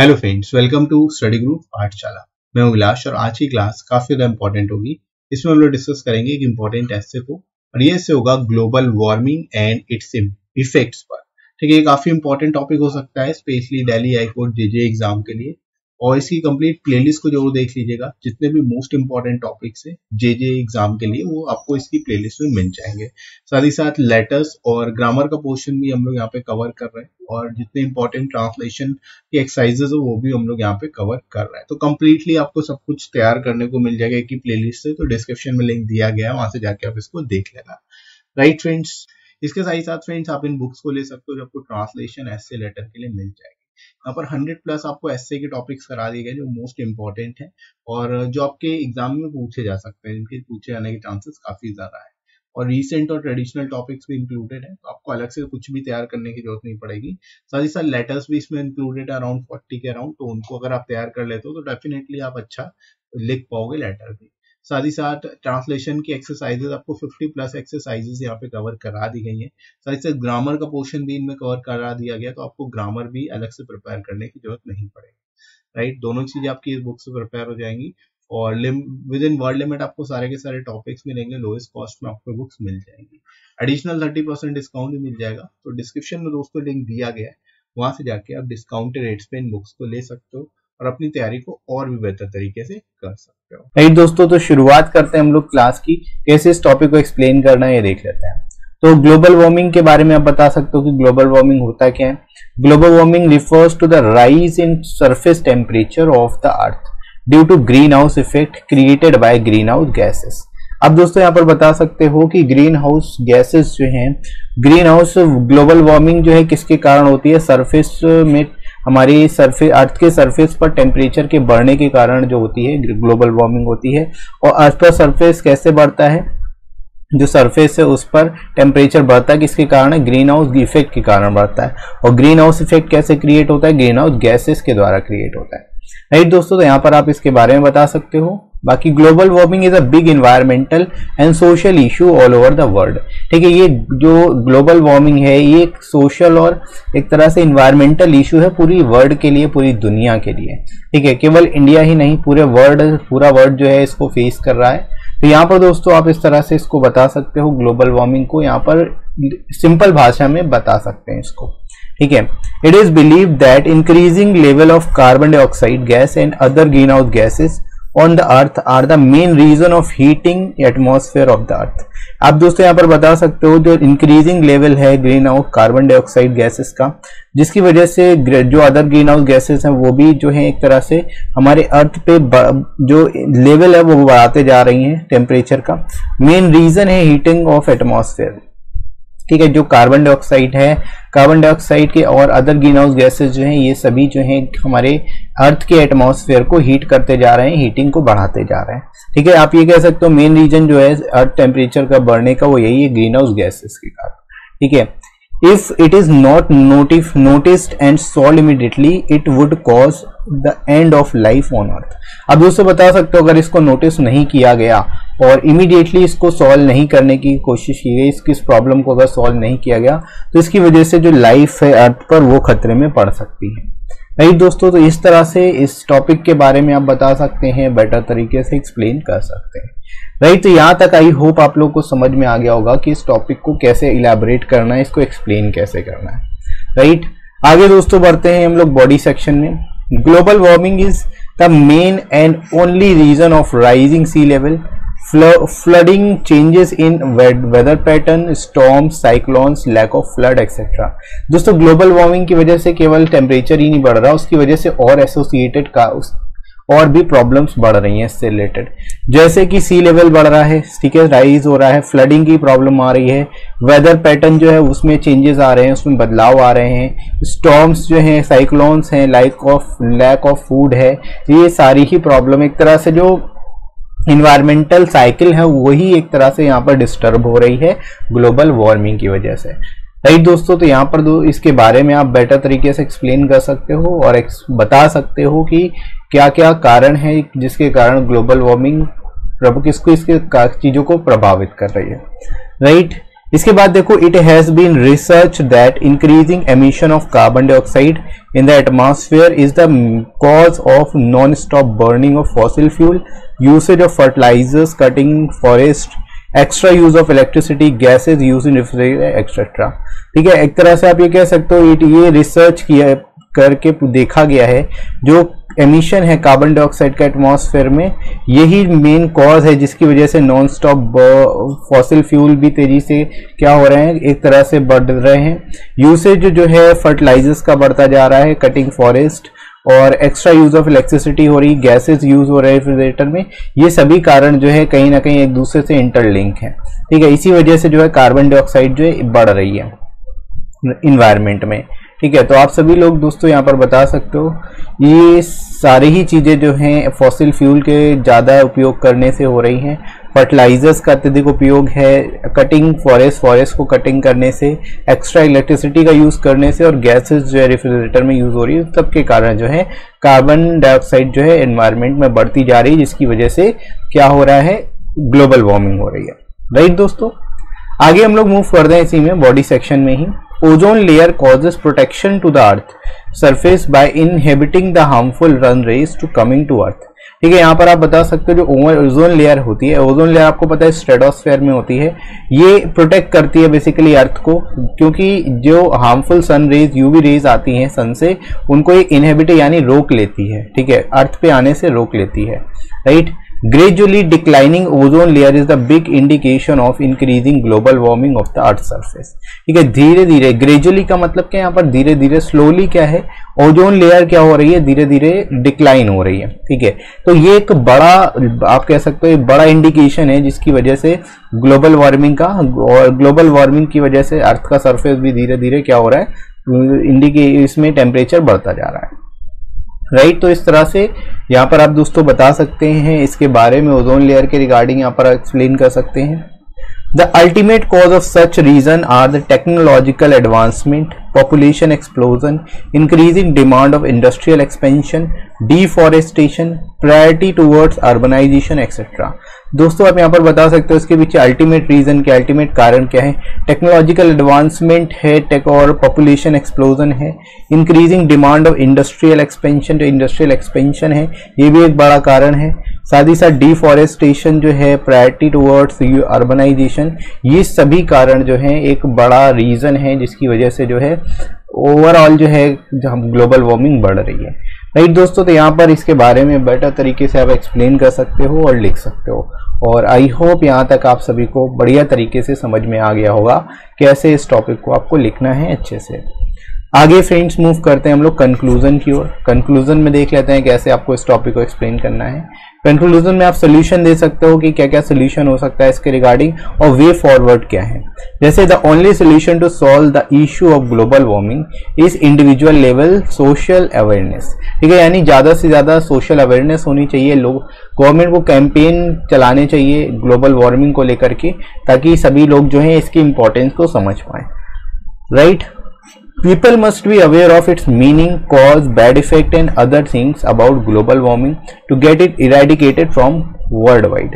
Hello friends, welcome to study group Pathshala. मैं हूं विलास और आज की क्लास काफी ज्यादा इंपॉर्टेंट होगी। इसमें हम लोग डिस्कस करेंगे एक इंपॉर्टेंट एस्से को और ये एस्से होगा global warming and its effects पर। ठीक है, ये काफी इंपॉर्टेंट टॉपिक हो सकता है specially Delhi high court JJ exam के लिए। और इसकी कंप्लीट प्लेलिस्ट को जरूर देख लीजिएगा। जितने भी मोस्ट इंपॉर्टेंट टॉपिक्स है जेजे एग्जाम के लिए वो आपको इसकी प्लेलिस्ट में मिल जाएंगे। साथ ही साथ लेटर्स और ग्रामर का पोर्शन भी हम लोग यहाँ पे कवर कर रहे हैं और जितने इंपॉर्टेंट ट्रांसलेशन की एक्सरसाइजेस हो वो भी हम लोग यहाँ पे कवर कर रहे हैं। तो कंप्लीटली आपको सब कुछ तैयार करने को मिल जाएगा एक ही प्लेलिस्ट से। तो डिस्क्रिप्शन में लिंक दिया गया है, वहां से जाके आप इसको देख लेना। राइट फ्रेंड्स, इसके साथ ही साथ फ्रेंड्स आप इन बुक्स को ले सकते हो जो आपको ट्रांसलेशन एस्से लेटर के लिए मिल जाएगी। यहाँ पर 100+ आपको एस्से के टॉपिक्स करा दिए गए जो मोस्ट इंपॉर्टेंट है और जो आपके एग्जाम में पूछे जा सकते हैं, इनके पूछे जाने के चांसेस काफी ज्यादा है। और रीसेंट और ट्रेडिशनल टॉपिक्स भी इंक्लूडेड है, तो आपको अलग से कुछ भी तैयार करने की जरूरत नहीं पड़ेगी। साथ ही साथ लेटर्स भी इसमें इंक्लूडेड है अराउंड 40 के अराउंड, तो उनको अगर आप तैयार कर लेते हो तो डेफिनेटली आप अच्छा लिख पाओगे लेटर भी। साथ ही साथ ट्रांसलेशन की एक्सरसाइजेस आपको 50+ एक्सरसाइजेस यहाँ पे कवर करा दी गई हैं। साथ ही साथ ग्रामर का पोर्शन भी इनमें कवर करा दिया गया, तो आपको ग्रामर भी अलग से प्रिपेयर करने की जरूरत नहीं पड़ेगी। राइट, दोनों चीजें आपकी इस बुक से प्रिपेयर हो जाएंगी और विद इन वर्ड लिमिट आपको सारे के सारे टॉपिक्स मिलेंगे। लोएस्ट कॉस्ट में आपको बुक्स मिल जाएंगी। एडिशनल 30% डिस्काउंट भी मिल जाएगा। तो डिस्क्रिप्शन में दोस्तों लिंक दिया गया है, वहां से जाके आप डिस्काउंटेड रेट्स पे इन बुक्स को ले सकते हो और अपनी तैयारी को और भी बेहतर तरीके से कर सकते हो। राइट दोस्तों, तो शुरुआत करते हैं हम लोग क्लास की। कैसे इस टॉपिक को एक्सप्लेन करना है ये देख लेते हैं। तो ग्लोबल वार्मिंग के बारे में आप बता सकते हो कि ग्लोबल वार्मिंग होता क्या है। Global warming refers to the rise in surface temperature of the earth due to green house effect created by green house gases. अब दोस्तों यहाँ पर बता सकते हो कि ग्रीन हाउस गैसेस जो हैं, ग्रीन हाउस ग्लोबल वार्मिंग जो है किसके कारण होती है। सरफेस में हमारी सरफेस अर्थ के सरफेस पर टेम्परेचर के बढ़ने के कारण जो होती है ग्लोबल वार्मिंग होती है। और अर्थ का सरफेस कैसे बढ़ता है, जो सरफेस है उस पर टेम्परेचर बढ़ता है किसके कारण है, ग्रीन हाउस इफेक्ट के कारण बढ़ता है। और ग्रीन हाउस इफेक्ट कैसे क्रिएट होता है, ग्रीन हाउस गैसेस के द्वारा क्रिएट होता है। राइट दोस्तों, तो यहाँ पर आप इसके बारे में बता सकते हो। बाकी global warming is a big environmental and social issue all over the world. ठीक है, ये जो ग्लोबल वार्मिंग है ये एक सोशल और एक तरह से इन्वायरमेंटल इशू है पूरी वर्ल्ड के लिए, पूरी दुनिया के लिए। ठीक है, केवल इंडिया ही नहीं पूरा वर्ल्ड जो है इसको फेस कर रहा है। तो यहाँ पर दोस्तों आप इस तरह से इसको बता सकते हो, ग्लोबल वार्मिंग को यहाँ पर सिंपल भाषा में बता सकते हैं इसको। ठीक है, it is believe that increasing level of carbon dioxide gas and other green house gases on the earth are the main reason of heating atmosphere of the earth। आप दोस्तों यहाँ पर बता सकते हो जो इंक्रीजिंग लेवल है green house carbon dioxide gases का, जिसकी वजह से जो अदर ग्रीन हाउस गैसेस हैं वो भी जो है एक तरह से हमारे अर्थ पे जो लेवल है वो बढ़ाते जा रही हैं टेम्परेचर का। मेन रीजन है हीटिंग ऑफ एटमॉस्फेयर। ठीक है, जो कार्बन डाइऑक्साइड है, कार्बन डाइऑक्साइड के और अदर ग्रीन हाउस गैसेस जो हैं ये सभी जो हैं हमारे अर्थ के एटमॉस्फेयर को हीट करते जा रहे हैं, हीटिंग को बढ़ाते जा रहे हैं। ठीक है, आप ये कह सकते हो मेन रीजन जो है अर्थ टेम्परेचर का बढ़ने का वो यही है, ग्रीन हाउस गैसेस के कारण। ठीक है, if it is not noticed and solved immediately it would cause the end of life on earth। अब दोस्तों बता सकते हो अगर इसको नोटिस नहीं किया गया और इमीडिएटली इसको सॉल्व नहीं करने की कोशिश की गई, इस प्रॉब्लम को अगर सॉल्व नहीं किया गया तो इसकी वजह से जो लाइफ है अर्थ पर वो खतरे में पड़ सकती है। राइट दोस्तों, तो इस तरह से इस टॉपिक के बारे में आप बता सकते हैं, बेटर तरीके से एक्सप्लेन कर सकते हैं। राइट, तो यहाँ तक आई होप आप लोग को समझ में आ गया होगा कि इस टॉपिक को कैसे इलैबोरेट करना है, इसको एक्सप्लेन कैसे करना है। राइट, आगे दोस्तों बढ़ते हैं हम लोग बॉडी सेक्शन में। Global warming is the main and only reason of rising sea level, flooding, changes in weather pattern, storms, cyclones, lack of flood etc। दोस्तों ग्लोबल वार्मिंग की वजह से केवल टेम्परेचर ही नहीं बढ़ रहा, उसकी वजह से और एसोसिएटेड और भी प्रॉब्लम्स बढ़ रही हैं इससे रिलेटेड, जैसे कि सी लेवल बढ़ रहा है, ठीक है, राइज हो रहा है, फ्लडिंग की प्रॉब्लम आ रही है, वेदर पैटर्न जो है उसमें चेंजेस आ रहे हैं, उसमें बदलाव आ रहे हैं, स्टॉर्म्स जो हैं, साइक्लोन्स हैं, लैक ऑफ फूड है, ये सारी ही प्रॉब्लम एक तरह से जो इन्वायरमेंटल साइकिल है वही एक तरह से यहाँ पर डिस्टर्ब हो रही है ग्लोबल वार्मिंग की वजह से। राइट दोस्तों, तो यहाँ पर इसके बारे में आप बेटर तरीके से एक्सप्लेन कर सकते हो और बता सकते हो कि क्या क्या कारण है जिसके कारण ग्लोबल वार्मिंग इसके चीजों को प्रभावित कर रही है। राइट, इसके बाद देखो, it has been research that increasing emission of carbon dioxide in the atmosphere is the cause of non stop burning of fossil fuel, usage of fertilisers, cutting forest, extra use of electricity, gases use in refrigerator etcetera. ठीक है, एक तरह से आप ये कह सकते हो ये रिसर्च किया करके देखा गया है जो एमिशन है कार्बन डाइऑक्साइड का एटमॉस्फेयर में, यही मेन कॉज है जिसकी वजह से नॉन स्टॉप फॉसिल फ्यूल भी तेजी से क्या हो रहे हैं, एक तरह से बढ़ रहे हैं। यूसेज जो है फर्टिलाइजर्स का बढ़ता जा रहा है, कटिंग फॉरेस्ट और एक्स्ट्रा यूज ऑफ इलेक्ट्रिसिटी हो रही, गैसेस यूज हो रहे हैं रेफ्रिजरेटर में। ये सभी कारण जो है कहीं ना कहीं एक दूसरे से इंटरलिंक है। ठीक है, इसी वजह से जो है कार्बन डाइऑक्साइड जो है बढ़ रही है इन्वायरमेंट में। ठीक है, तो आप सभी लोग दोस्तों यहाँ पर बता सकते हो ये सारी ही चीजें जो हैं फॉसिल फ्यूल के ज्यादा उपयोग करने से हो रही हैं। फर्टिलाइजर्स का अत्यधिक उपयोग है, कटिंग फॉरेस्ट को कटिंग करने से, एक्स्ट्रा इलेक्ट्रिसिटी का यूज करने से और गैसेस जो है रेफ्रिजरेटर में यूज हो रही है, सबके कारण जो है कार्बन डाइऑक्साइड जो है एनवायरनमेंट में बढ़ती जा रही है, जिसकी वजह से क्या हो रहा है, ग्लोबल वार्मिंग हो रही है। राइट दोस्तों, आगे हम लोग मूव करते हैं इसी में बॉडी सेक्शन में ही। Ozone layer causes protection to the earth surface by inhibiting the harmful sun rays to coming to earth. ठीक है, यहाँ पर आप बता सकते हो जो ओजोन लेयर होती है, ओजोन लेयर आपको पता है स्ट्रेटोस्फेयर में होती है, ये प्रोटेक्ट करती है बेसिकली अर्थ को, क्योंकि जो harmful sun rays UV rays आती हैं सन से, उनको ये इनहिबिट यानी रोक लेती है। ठीक है, अर्थ पे आने से रोक लेती है। Right, gradually declining ozone layer is the big indication of increasing global warming of the earth surface. ठीक है, धीरे धीरे, ग्रेजुअली का मतलब क्या, यहाँ पर धीरे धीरे, स्लोली क्या है, ओजोन लेयर क्या हो रही है, धीरे धीरे डिक्लाइन हो रही है। ठीक है, तो ये एक बड़ा, आप कह सकते हो बड़ा इंडिकेशन है जिसकी वजह से ग्लोबल वार्मिंग का, और ग्लोबल वार्मिंग की वजह से अर्थ का सरफेस भी धीरे धीरे क्या हो रहा है, इसमें टेम्परेचर बढ़ता जा रहा है। राइट, तो इस तरह से यहाँ पर आप दोस्तों बता सकते हैं इसके बारे में, ओजोन लेयर के रिगार्डिंग यहाँ पर एक्सप्लेन कर सकते हैं। The ultimate cause of such reason are the technological advancement, population explosion, increasing demand of industrial expansion, deforestation, priority towards urbanisation etcetera. दोस्तों आप यहाँ पर बता सकते हो इसके पीछे अल्टीमेट रीजन क्या, अल्टीमेट कारण क्या है। टेक्नोलॉजिकल एडवांसमेंट है, टेक और पॉपुलेशन एक्सप्लोजन है, increasing demand of industrial expansion, जो इंडस्ट्रियल एक्सपेंशन है ये भी एक बड़ा कारण है। साथ ही साथ डिफॉरेस्टेशन जो है, प्रायोरिटी टुवर्ड्स अर्बनाइजेशन, ये सभी कारण जो है एक बड़ा रीजन है जिसकी वजह से जो है ओवरऑल जो है ग्लोबल वार्मिंग बढ़ रही है। राइट दोस्तों, तो यहाँ पर इसके बारे में बेटर तरीके से आप एक्सप्लेन कर सकते हो और लिख सकते हो, और आई होप यहाँ तक आप सभी को बढ़िया तरीके से समझ में आ गया होगा कैसे इस टॉपिक को आपको लिखना है अच्छे से। आगे फ्रेंड्स मूव करते हैं हम लोग कंक्लूजन की ओर। कंक्लूजन में देख लेते हैं कैसे आपको इस टॉपिक को एक्सप्लेन करना है। कंक्लूजन में आप सोल्यूशन दे सकते हो कि क्या क्या सोल्यूशन हो सकता है इसके रिगार्डिंग, और वे फॉरवर्ड क्या है। जैसे the only solution to solve the issue of global warming is individual level social awareness. ठीक है, यानी ज्यादा से ज्यादा सोशल अवेयरनेस होनी चाहिए, लोग गवर्नमेंट को कैंपेन चलाने चाहिए ग्लोबल वार्मिंग को लेकर के, ताकि सभी लोग जो है इसकी इंपॉर्टेंस को समझ पाए। Right, people must be aware of its meaning, cause, bad effect and other things about global warming to get it eradicated from worldwide।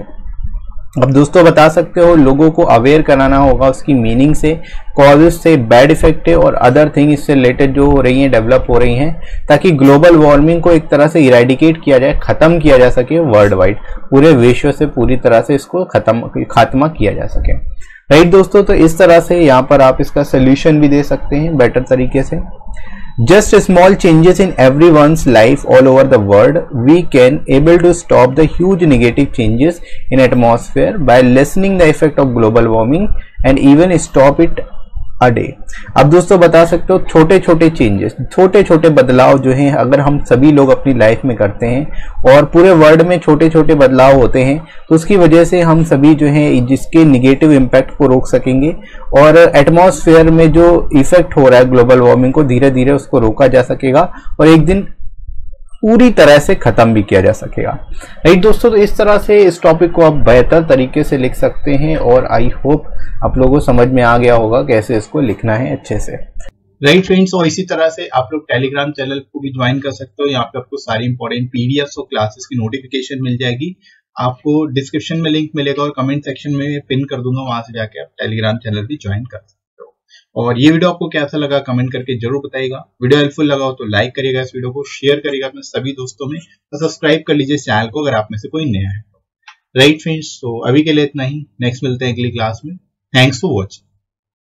अब दोस्तों बता सकते हो लोगों को अवेयर कराना होगा उसकी मीनिंग से, कॉजेस से, बैड इफेक्ट है और अदर थिंग इससे रिलेटेड जो हो रही हैं, डेवलप हो रही हैं, ताकि ग्लोबल वार्मिंग को एक तरह से इरेडिकेट किया जाए, खत्म किया जा सके वर्ल्ड वाइड, पूरे विश्व से पूरी तरह से इसको खात्मा किया जा सके। राइट दोस्तों, तो इस तरह से यहाँ पर आप इसका सोल्यूशन भी दे सकते हैं बेटर तरीके से। Just small changes in everyone's life all over the world, we can able to stop the huge negative changes in atmosphere by lessening the effect of global warming and even stop it a day। अब दोस्तों बता सकते हो छोटे छोटे changes, छोटे छोटे बदलाव जो हैं अगर हम सभी लोग अपनी लाइफ में करते हैं और पूरे वर्ल्ड में छोटे छोटे बदलाव होते हैं, तो उसकी वजह से हम सभी जो हैं जिसके निगेटिव इम्पैक्ट को रोक सकेंगे और एटमॉस्फेयर में जो इफेक्ट हो रहा है ग्लोबल वार्मिंग को धीरे धीरे उसको रोका जा सकेगा और एक दिन पूरी तरह से खत्म भी किया जा सकेगा। राइट दोस्तों, तो इस तरह से इस टॉपिक को आप बेहतर तरीके से लिख सकते हैं और आई होप आप लोगों को समझ में आ गया होगा कैसे इसको लिखना है अच्छे से। राइट फ्रेंड्स, और इसी तरह से आप लोग टेलीग्राम चैनल को भी ज्वाइन कर सकते हो। यहाँ पे आपको सारी इंपॉर्टेंट पीडीएफ्स और क्लासेस की नोटिफिकेशन मिल जाएगी। आपको डिस्क्रिप्शन में लिंक मिलेगा और कमेंट सेक्शन में पिन कर दूंगा, वहां से जाके आप टेलीग्राम चैनल भी ज्वाइन कर सकते हो। और ये वीडियो आपको कैसा लगा कमेंट करके जरूर बताइएगा। वीडियो हेल्पफुल लगा हो तो लाइक करिएगा, इस वीडियो को शेयर करिएगा अपने सभी दोस्तों में और सब्सक्राइब कर लीजिए चैनल को अगर आप में से कोई नया है। राइट फ्रेंड्स, तो अभी के लिए इतना ही, नेक्स्ट मिलते हैं अगली क्लास में। Thanks for watching.